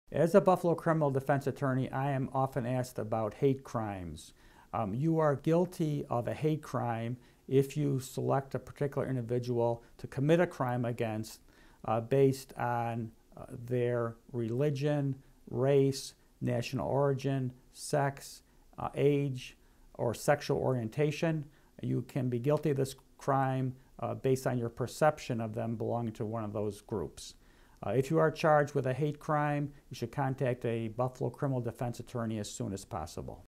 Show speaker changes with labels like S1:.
S1: As a Buffalo criminal defense attorney, I am often asked about hate crimes. You are guilty of a hate crime if you select a particular individual to commit a crime against based on their religion, race, national origin, sex, age, or sexual orientation. You can be guilty of this crime based on your perception of them belonging to one of those groups. If you are charged with a hate crime, you should contact a Buffalo criminal defense attorney as soon as possible.